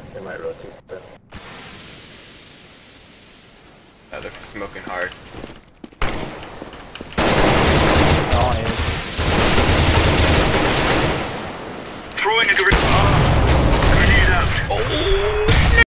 They might rotate that. They're smoking hard. Oh, yeah. Throwing a grenade.